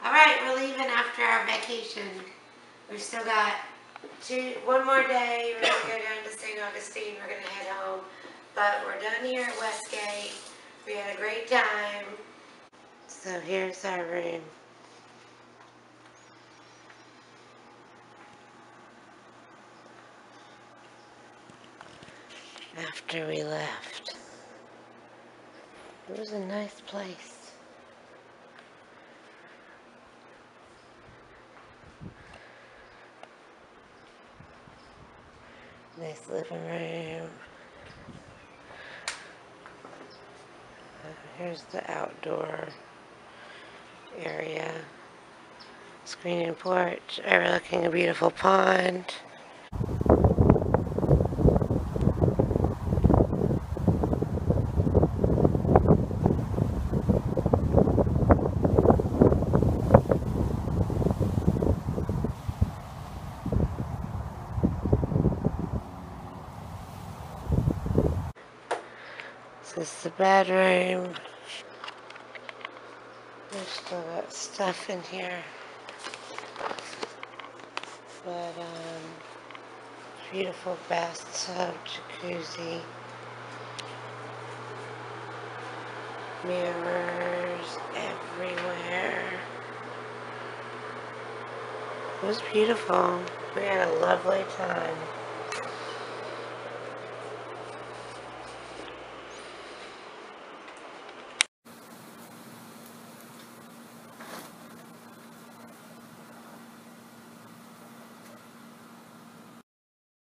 Alright, we're leaving after our vacation. We've still got one more day. We're going to go down to St. Augustine. We're going to head home. But we're done here at Westgate. We had a great time. So here's our room. After we left. It was a nice place. Nice living room. Here's the outdoor area. Screen and porch overlooking a beautiful pond. This is the bedroom. We've still got stuff in here. But, beautiful bathtub, jacuzzi, mirrors everywhere. It was beautiful. We had a lovely time.